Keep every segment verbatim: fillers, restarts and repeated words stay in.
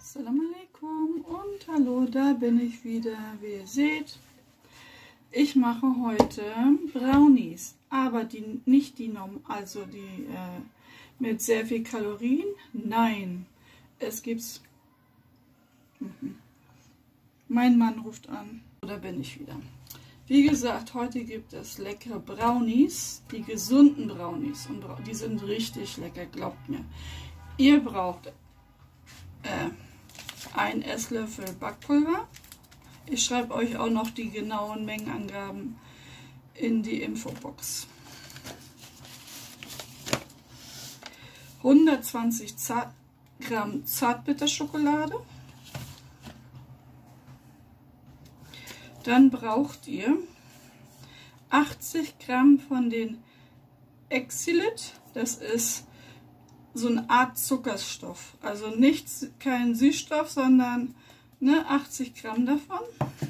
Assalamu alaikum und hallo, da bin ich wieder. Wie ihr seht, ich mache heute Brownies, aber die nicht die also die äh, mit sehr viel Kalorien. Nein, es gibt's. Mhm. Mein Mann ruft an. Da bin ich wieder. Wie gesagt, heute gibt es leckere Brownies, die gesunden Brownies, und die sind richtig lecker, glaubt mir. Ihr braucht äh, ein Esslöffel Backpulver. Ich schreibe euch auch noch die genauen Mengenangaben in die Infobox. hundertzwanzig Gramm Zartbitterschokolade. Dann braucht ihr achtzig Gramm von den Exylit. Das ist so eine Art Zuckerstoff. Also nichts, kein Süßstoff, sondern ne, achtzig Gramm davon.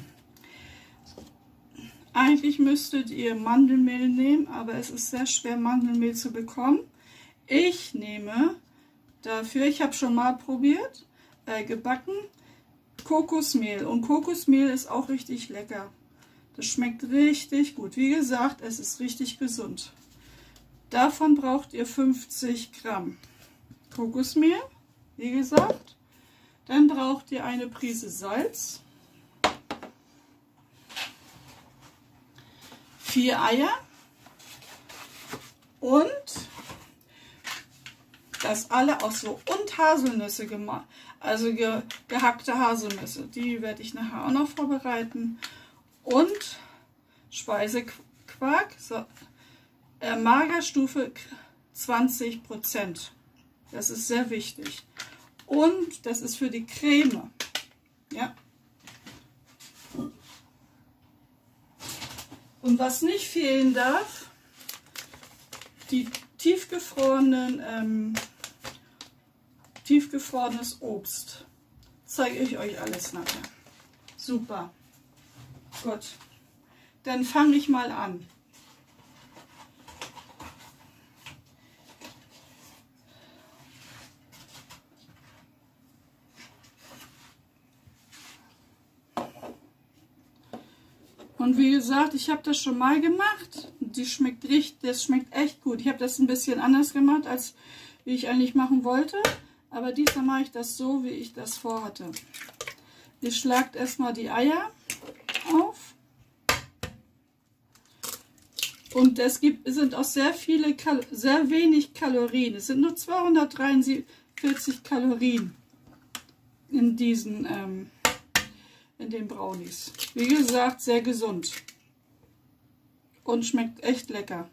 Eigentlich müsstet ihr Mandelmehl nehmen, aber es ist sehr schwer, Mandelmehl zu bekommen. Ich nehme dafür, ich habe schon mal probiert, äh, gebacken, Kokosmehl. Und Kokosmehl ist auch richtig lecker. Das schmeckt richtig gut. Wie gesagt, es ist richtig gesund. Davon braucht ihr fünfzig Gramm Kokosmehl, wie gesagt. Dann braucht ihr eine Prise Salz, vier Eier und das alle aus so und Haselnüsse gemacht, also ge, gehackte Haselnüsse. Die werde ich nachher auch noch vorbereiten. Und Speisequark, so, äh, Magerstufe zwanzig Prozent. Das ist sehr wichtig. Und das ist für die Creme. Ja. Und was nicht fehlen darf, die tiefgefrorenen, ähm, tiefgefrorenes Obst. Zeige ich euch alles nachher. Super. Gut. Dann fange ich mal an. Und wie gesagt, ich habe das schon mal gemacht. Die schmeckt richtig, das schmeckt echt gut. Ich habe das ein bisschen anders gemacht, als wie ich eigentlich machen wollte. Aber diesmal mache ich das so, wie ich das vorhatte. Ihr schlagt erstmal die Eier auf. Und es gibt, es sind auch sehr viele, sehr wenig Kalorien. Es sind nur zweihundertdreiundvierzig Kalorien in diesen ähm, in den Brownies. Wie gesagt, sehr gesund. Und schmeckt echt lecker.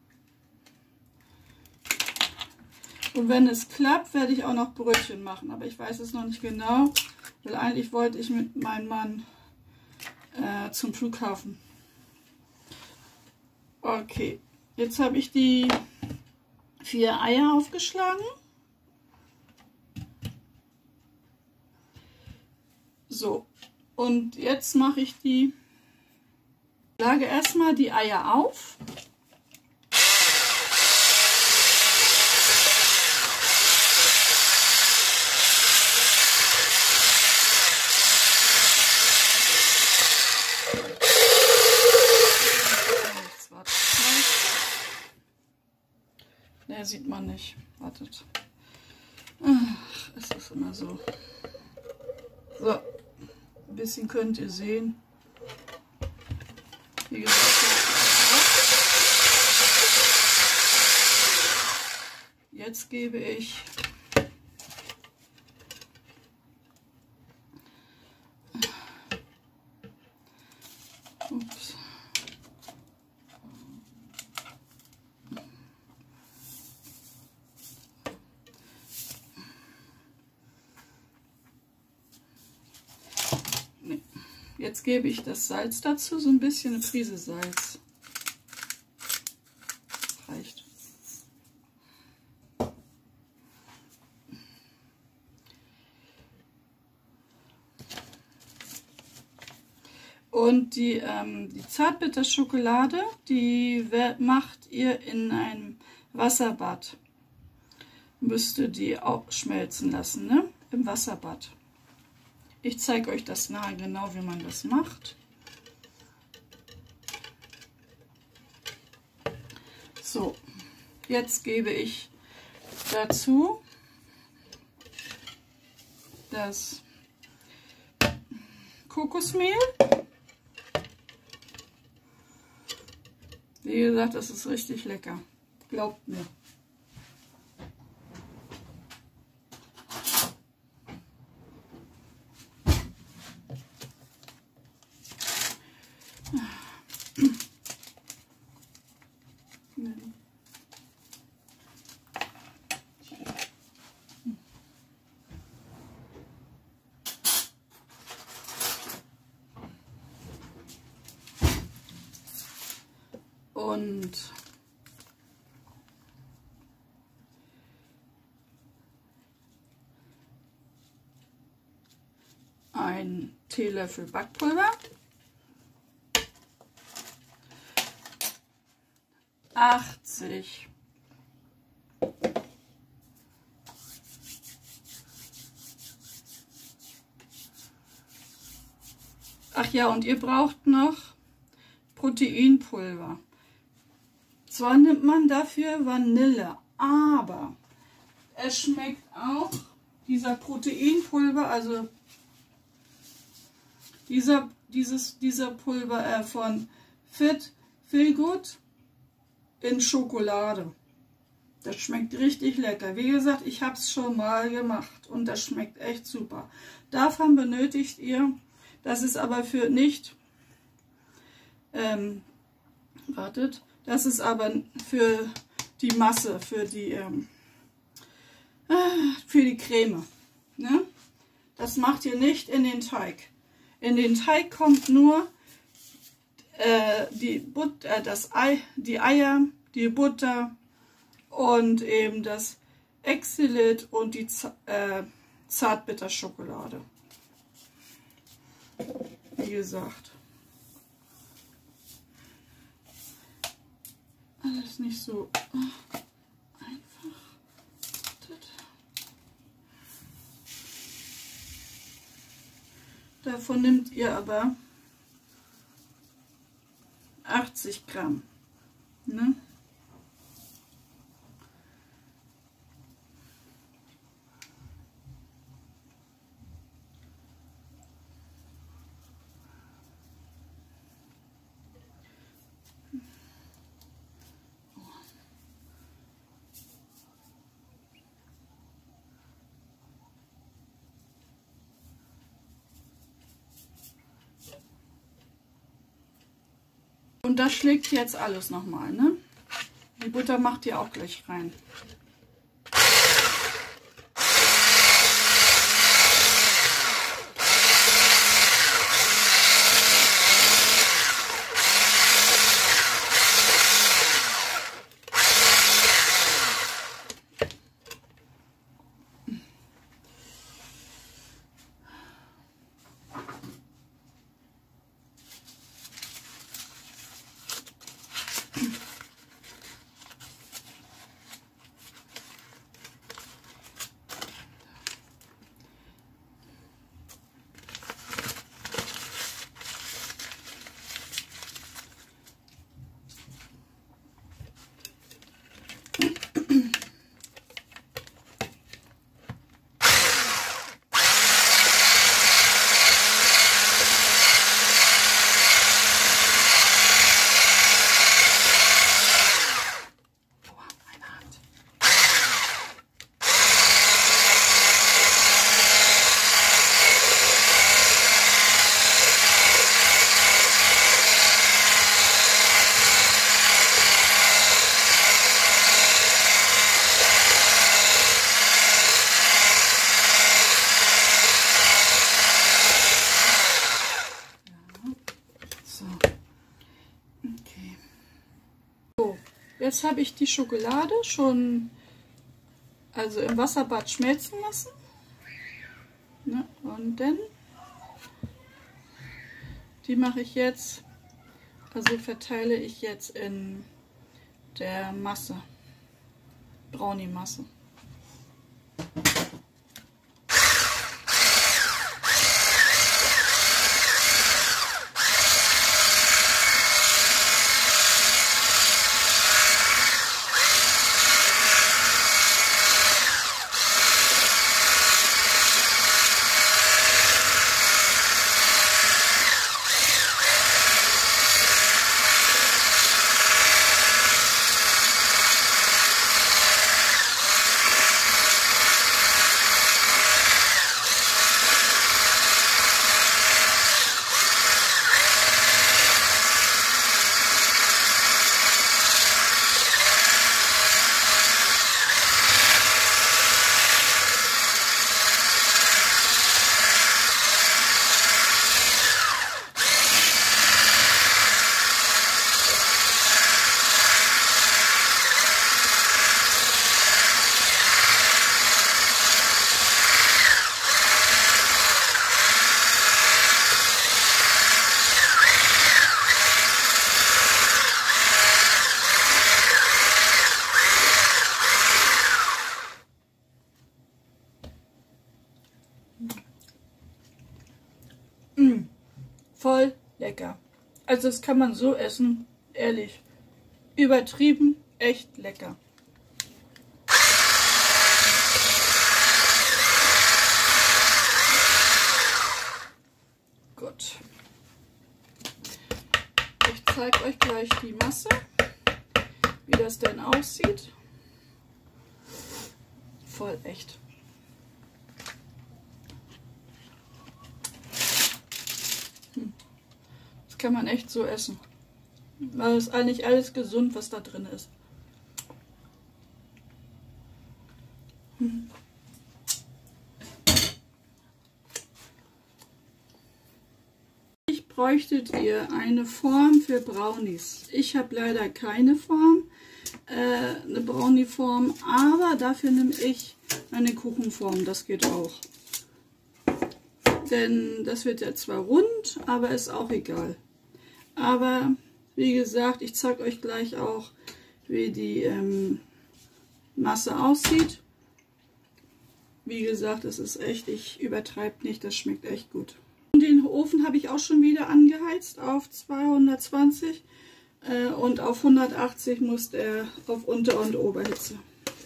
Und wenn es klappt, werde ich auch noch Brötchen machen. Aber ich weiß es noch nicht genau. Weil eigentlich wollte ich mit meinem Mann äh, zum Flughafen. Okay. Jetzt habe ich die vier Eier aufgeschlagen. So. Und jetzt mache ich die, schlage erstmal die Eier auf. Ne, sieht man nicht. Wartet. Ach, es ist immer so. So. Ein bisschen könnt ihr sehen. Wie gesagt, jetzt gebe ich ups. Jetzt gebe ich das Salz dazu, so ein bisschen, eine Prise Salz. Reicht. Und die, ähm, die Zartbitterschokolade, die macht ihr in einem Wasserbad. Müsst ihr die auch schmelzen lassen, ne? Im Wasserbad. Ich zeige euch das nachher genau, wie man das macht. So, jetzt gebe ich dazu das Kokosmehl. Wie gesagt, das ist richtig lecker. Glaubt mir. Und ein Teelöffel Backpulver, achtzig Ach ja, und ihr braucht noch Proteinpulver. Zwar nimmt man dafür Vanille, aber es schmeckt auch, dieser Proteinpulver, also dieser, dieses, dieser Pulver äh, von Fit Feel Good in Schokolade. Das schmeckt richtig lecker. Wie gesagt, ich habe es schon mal gemacht und das schmeckt echt super. Davon benötigt ihr, das ist aber für nicht, ähm, wartet, das ist aber für die Masse, für die, ähm, für die Creme. Ne? Das macht ihr nicht in den Teig. In den Teig kommt nur äh, die, But äh, das Ei, die Eier, die Butter und eben das Exillit und die Z äh, Zartbitterschokolade. Wie gesagt. Alles nicht so einfach. Davon nehmt ihr aber achtzig Gramm. Ne? Und das schlägt jetzt alles nochmal, ne? Die Butter macht ihr auch gleich rein. Jetzt habe ich die Schokolade schon also im Wasserbad schmelzen lassen. Ne? Und dann, die mache ich jetzt, also verteile ich jetzt in der Masse, Brownie-Masse. voll lecker. Also das kann man so essen, ehrlich. Übertrieben, echt lecker. Gut. Ich zeige euch gleich die Masse, wie das denn aussieht. Voll echt. Hm. Das kann man echt so essen. Weil es eigentlich alles gesund, was da drin ist. Hm. Bräuchtet ihr eine Form für Brownies. Ich habe leider keine Form, äh, eine Brownie-Form, aber dafür nehme ich eine Kuchenform, das geht auch. Denn das wird ja zwar rund, aber ist auch egal. Aber wie gesagt, ich zeige euch gleich auch, wie die ähm, Masse aussieht. Wie gesagt, es ist echt, ich übertreibe nicht, das schmeckt echt gut. Den Ofen habe ich auch schon wieder angeheizt auf zweihundertzwanzig äh, und auf hundertachtzig muss er auf Unter- und Oberhitze.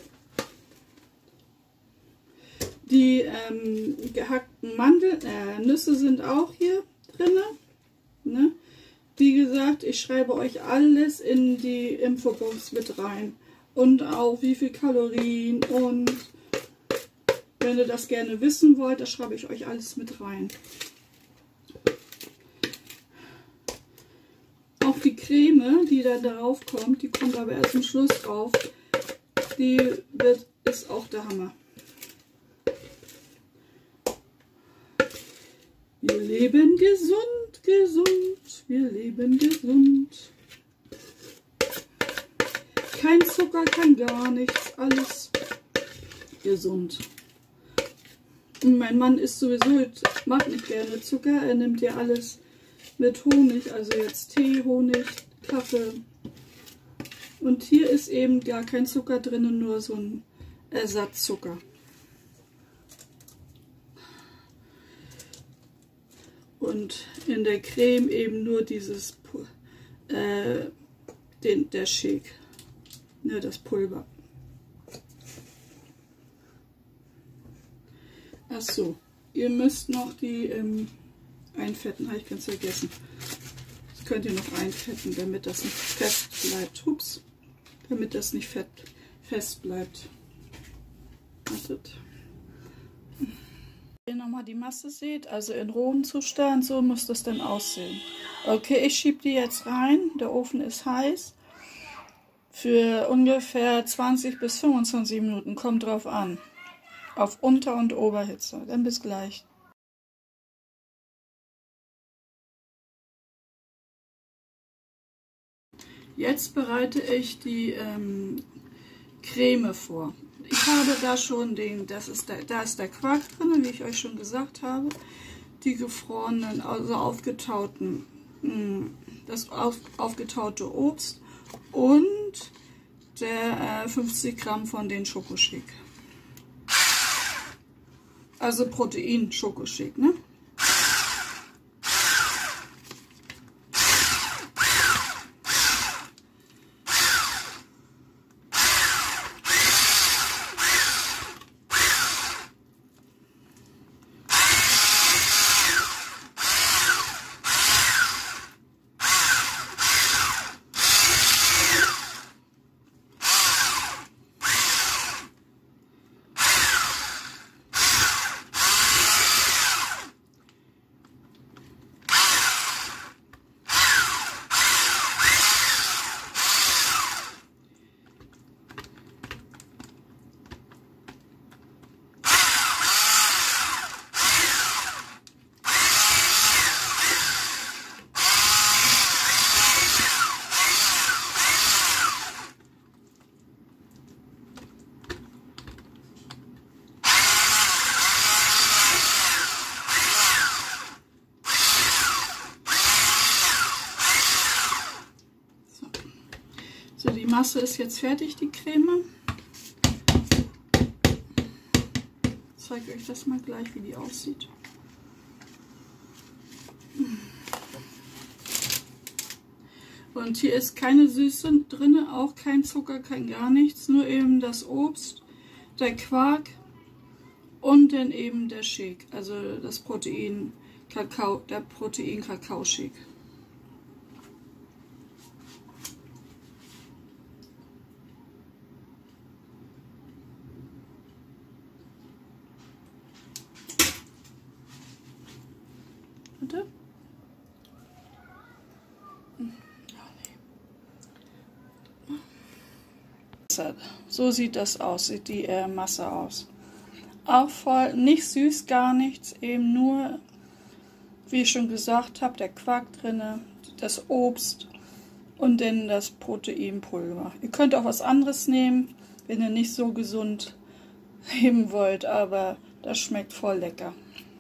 Die ähm, gehackten Mandeln, äh, Nüsse sind auch hier drin. Ne? Wie gesagt, ich schreibe euch alles in die Infobox mit rein. Und auch wie viel Kalorien, und wenn ihr das gerne wissen wollt, das schreibe ich euch alles mit rein. Auch die Creme, die da drauf kommt, die kommt aber erst zum Schluss drauf. Die wird, ist auch der Hammer. Wir leben gesund, gesund, wir leben gesund. Kein Zucker, kein gar nichts, alles gesund. Und mein Mann isst sowieso, mag nicht gerne Zucker, er nimmt ja alles mit Honig, also jetzt Tee, Honig, Kaffee. Und hier ist eben gar kein Zucker drin, nur so ein Ersatzzucker. Und in der Creme eben nur dieses, äh, den, der Shake, ne, das Pulver. Ach so, ihr müsst noch die ähm, einfetten, habe ich ganz vergessen. Das könnt ihr noch einfetten, damit das nicht fest bleibt. Ups, damit das nicht fett, fest bleibt. Wartet. Wenn ihr nochmal die Masse seht, also in rohem Zustand, so muss das dann aussehen. Okay, ich schiebe die jetzt rein. Der Ofen ist heiß. Für ungefähr zwanzig bis fünfundzwanzig Minuten, kommt drauf an. Auf Unter- und Oberhitze. Dann bis gleich. Jetzt bereite ich die ähm, Creme vor. Ich habe da schon den, das ist der, da ist der Quark drin, wie ich euch schon gesagt habe. Die gefrorenen, also aufgetauten, mh, das auf, aufgetaute Obst und der äh, fünfzig Gramm von den Schokoshake. Also Protein-Schokoshake, ne? So, die Masse ist jetzt fertig, die Creme. Ich zeige euch das mal gleich, wie die aussieht. Und hier ist keine Süße drin, auch kein Zucker, kein gar nichts, nur eben das Obst, der Quark und dann eben der Shake, also das Protein Kakao, der Protein Kakao Shake. Bitte? So sieht das aus, sieht die äh, Masse aus. Auch voll, nicht süß, gar nichts, eben nur, wie ich schon gesagt habe, der Quark drin, das Obst und dann das Proteinpulver. Ihr könnt auch was anderes nehmen, wenn ihr nicht so gesund leben wollt, aber das schmeckt voll lecker.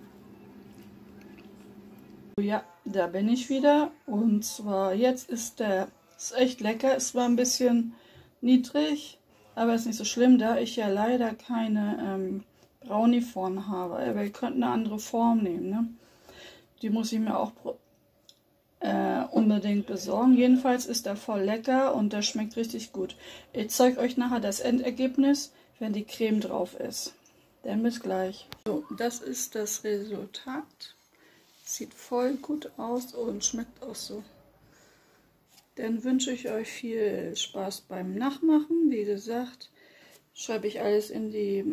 Ja, da bin ich wieder und zwar jetzt ist der, ist echt lecker, es war ein bisschen niedrig, aber ist nicht so schlimm, da ich ja leider keine ähm, Brownie-Form habe. Aber ihr könnt eine andere Form nehmen, ne? Die muss ich mir auch äh, unbedingt besorgen. Jedenfalls ist der voll lecker und der schmeckt richtig gut. Ich zeige euch nachher das Endergebnis, wenn die Creme drauf ist. Dann bis gleich. So, das ist das Resultat. Sieht voll gut aus und schmeckt auch so. Dann wünsche ich euch viel Spaß beim Nachmachen. Wie gesagt, schreibe ich alles in die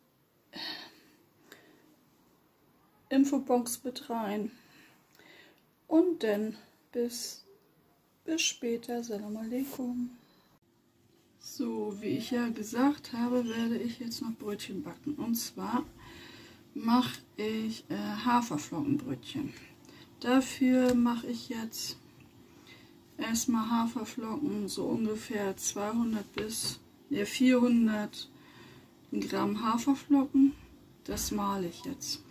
Infobox mit rein. Und dann bis, bis später. Salam alaikum. So, wie ich ja gesagt habe, werde ich jetzt noch Brötchen backen. Und zwar mache ich äh, Haferflockenbrötchen. Dafür mache ich jetzt erstmal Haferflocken, so ungefähr zweihundert bis ja, vierhundert Gramm Haferflocken. Das male ich jetzt.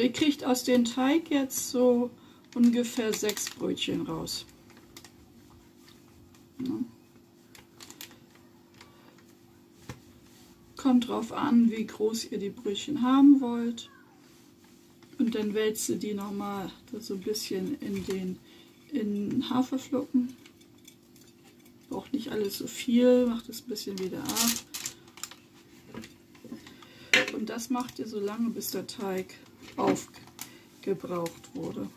ihr kriegt aus dem Teig jetzt so ungefähr sechs Brötchen raus. Ja. Kommt drauf an, wie groß ihr die Brötchen haben wollt. Und dann wälzt ihr die nochmal so ein bisschen in den in Haferflocken. Braucht nicht alles so viel, macht es ein bisschen wieder ab. Und das macht ihr so lange, bis der Teig aufgebraucht wurde.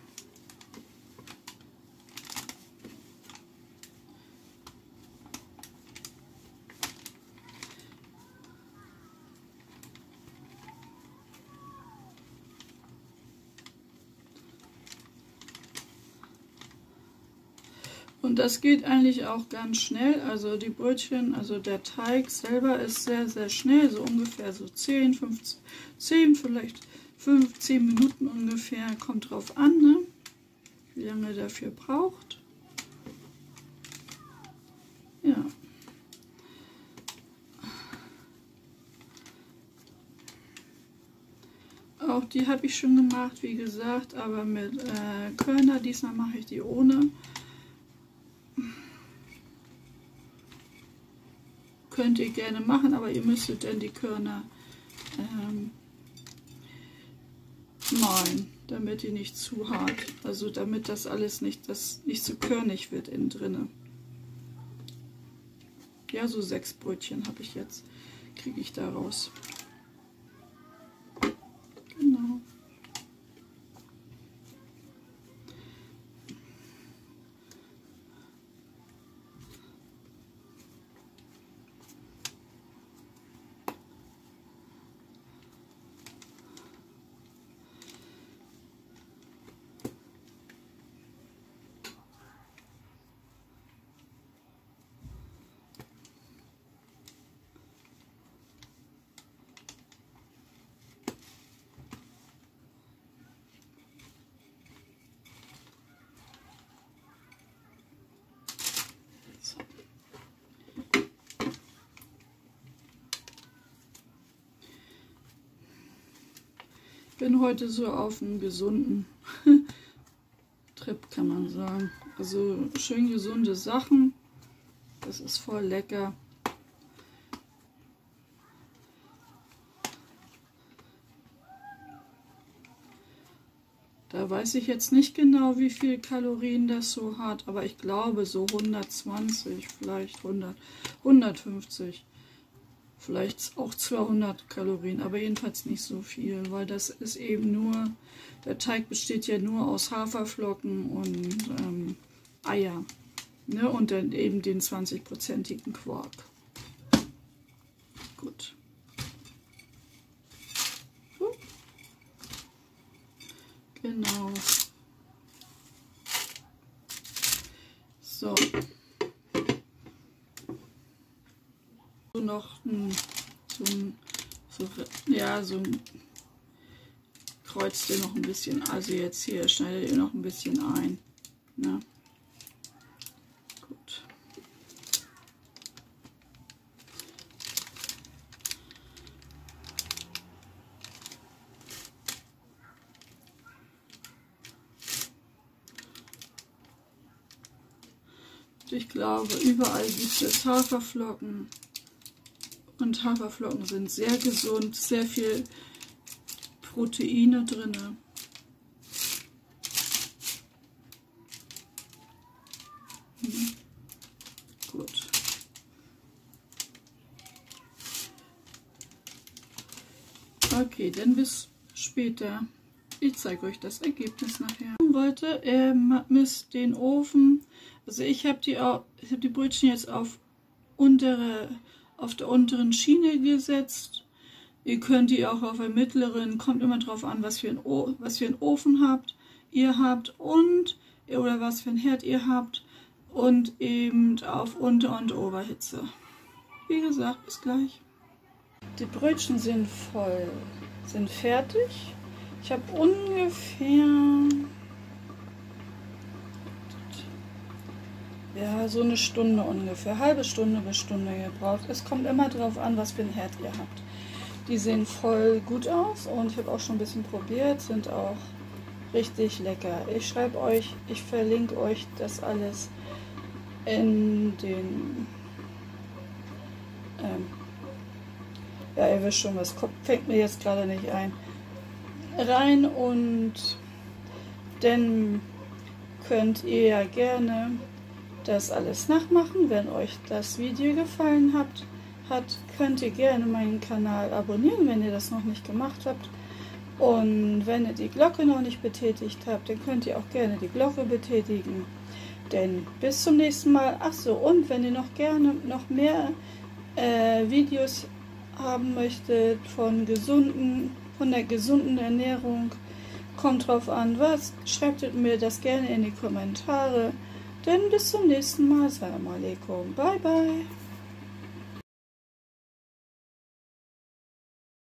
Und das geht eigentlich auch ganz schnell, also die Brötchen, also der Teig selber ist sehr, sehr schnell, so ungefähr so zehn, fünfzehn, zehn, vielleicht fünfzehn Minuten ungefähr, kommt drauf an, ne? Wie lange ihr dafür braucht. Ja. Auch die habe ich schon gemacht, wie gesagt, aber mit äh, Körner, diesmal mache ich die ohne. Könnt ihr gerne machen, aber ihr müsstet dann die Körner ähm, mahlen, damit die nicht zu hart, also damit das alles nicht, das nicht so körnig wird innen drinne. Ja, so sechs Brötchen habe ich jetzt, kriege ich daraus. Genau. Ich bin heute so auf einem gesunden Trip, kann man sagen. Also schön gesunde Sachen. Das ist voll lecker. Da weiß ich jetzt nicht genau, wie viel Kalorien das so hat, aber ich glaube so hundertzwanzig, vielleicht hundert, hundertfünfzig. Vielleicht auch zweihundert Kalorien, aber jedenfalls nicht so viel, weil das ist eben nur, der Teig besteht ja nur aus Haferflocken und ähm, Eier, ne? Und dann eben den zwanzig-prozentigen Quark. Gut. Gut. Genau. So. So noch ein, so ein, so, ja, so ein, kreuzt ihr noch ein bisschen, also jetzt hier schneidet ihr noch ein bisschen ein, ne? Gut. Ich glaube, überall gibt es Haferflocken. Und Haferflocken sind sehr gesund, sehr viel Proteine drin. Hm. Gut. Okay, dann bis später. Ich zeige euch das Ergebnis nachher. Leute, ihr müsst den Ofen, also ich habe die, ich hab die Brötchen jetzt auf untere auf der unteren Schiene gesetzt. Ihr könnt die auch auf der mittleren, kommt immer drauf an, was für, ein o was für einen Ofen habt, ihr habt und oder was für ein Herd ihr habt und eben auf Unter- und Oberhitze. Wie gesagt, bis gleich. Die Brötchen sind voll, sind fertig. Ich habe ungefähr ja, so eine Stunde ungefähr, halbe Stunde bis Stunde gebraucht. Es kommt immer darauf an, was für ein Herd ihr habt. Die sehen voll gut aus und ich habe auch schon ein bisschen probiert, sind auch richtig lecker. Ich schreibe euch, ich verlinke euch das alles in den, ähm, ja, ihr wisst schon, was kommt, fängt mir jetzt gerade nicht ein, rein, und dann könnt ihr ja gerne das alles nachmachen. Wenn euch das Video gefallen hat, hat, könnt ihr gerne meinen Kanal abonnieren, wenn ihr das noch nicht gemacht habt. Und wenn ihr die Glocke noch nicht betätigt habt, dann könnt ihr auch gerne die Glocke betätigen. Denn bis zum nächsten Mal. Ach so, und wenn ihr noch gerne noch mehr äh, Videos haben möchtet von gesunden, von der gesunden Ernährung, kommt drauf an, was, schreibt mir das gerne in die Kommentare. Denn bis zum nächsten Mal. Assalamu alaikum. Bye bye.